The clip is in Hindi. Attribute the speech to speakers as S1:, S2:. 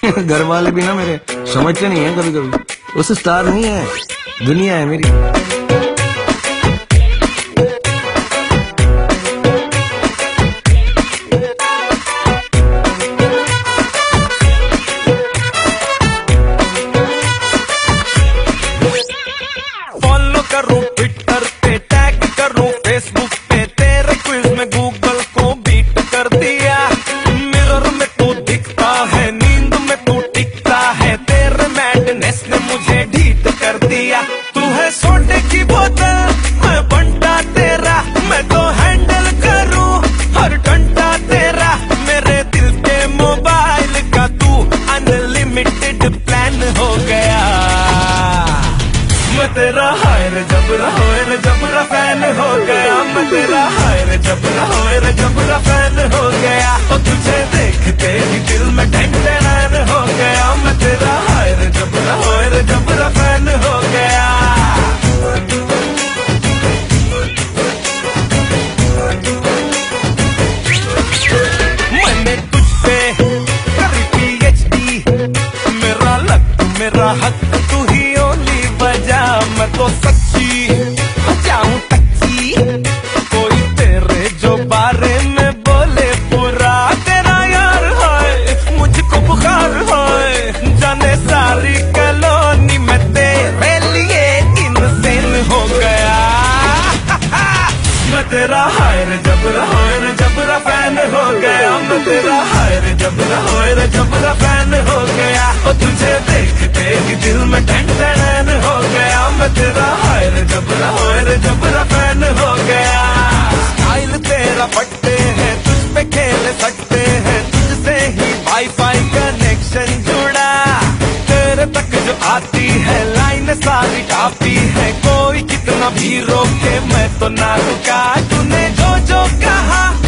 S1: घर वाले भी ना मेरे समझते नहीं है कभी कभी। उस स्टार नहीं है, दुनिया है मेरी।
S2: फॉलो करूं ट्विटर पे, टैग करूं फेसबुक पे, तेरे क्विज में गूगल को बीट कर दिया। मिरर में तू दिखता है, नींद में तू टिकता है, तेरे मैडनेस ने मुझे ढीठ कर दिया। तू है सोडे की बोतल, मैं बंटा तेरा, मैं तो हैंडल करूं हर घंटा तेरा। मेरे दिल के मोबाइल का तू अनलिमिटेड प्लान हो गया। मैं तेरा हाय रे जबरा फैन हो गया। मैं तेरा हाय रे जबरा फैन हो गया। और तुझे देखते ही दिल में ढंढन हो गया। मैं तेरा हाय रे जबरा फैन हो गया। मैंने तुझ पे करी PhD, मेरा लक मेरा हक तू ही ओनली वजह। मैं तो सच्ची जाऊं टच्ची, कोई तेरे जो बारे में बोले पूरा। तेरा यार है मुझको बुखार है, जाने सारी कॉलोनी में तेरे लिए इंसेन हो गया। मैं तेरा हाय रे जबरा फैन हो गया। मैं तेरा हाय रे जबरा फैन हो गया। और तुझे देखते ही दिल में ढंढन हो गया। मैं तेरा हाय रे जबरा फैन हो गया। स्टाइल तेरा पटते हैं, तुझ पे खेल सकते हैं, तुझसे ही वाईफाई कनेक्शन जुड़ा। तेरे तक जो आती है लाइन सारी काफी है, कोई कितना भी रोके मैं तो ना रुका। तूने जो जो कहा